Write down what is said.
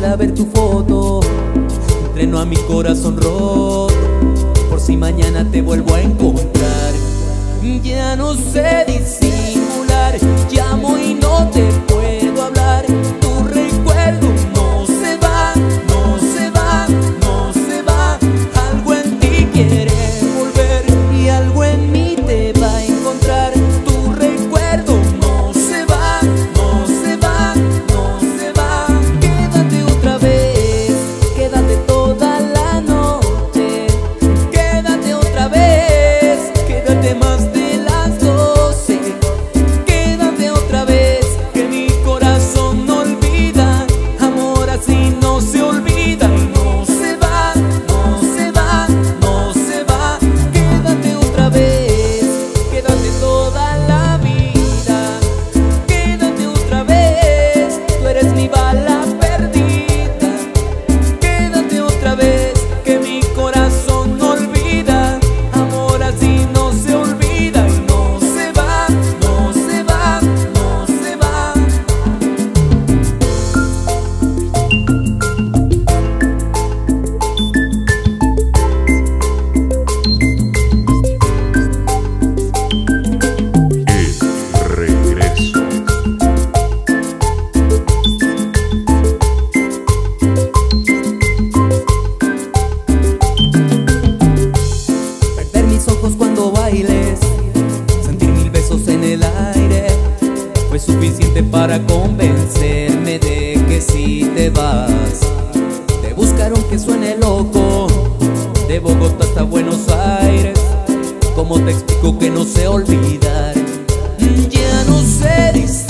pueda ver tu foto, entreno a mi corazón roto, por si mañana te vuelvo a encontrar. Ya no sé disimular, llamo y no te puedo hablar. Tu recuerdo no se va, no se va, no se va. Algo en ti quiere volver y algo en mí te va a encontrar. Tu recuerdo no se va, no se va, no se va. Quédate otra vez, quédate toda la noche. Quédate otra vez, quédate más de las 12. Quédate otra vez, que mi corazón no olvida. Amor así no se olvida y no se va, no se va, no se va. Quédate otra vez, quédate toda la vida. Quédate otra vez, tú eres mi bala perdida. Quédate otra vez, que mi corazón no olvida. Amor así no se olvida y no se va, no se va, no se va. El regreso. Perder mis ojos cuando bailes, sentir 1000 besos en el aire, fue suficiente para convencerme de que si te vas. Te buscaron que suene loco, de Bogotá hasta Buenos Aires. ¿Cómo te explico que no sé olvidar? Ya no sé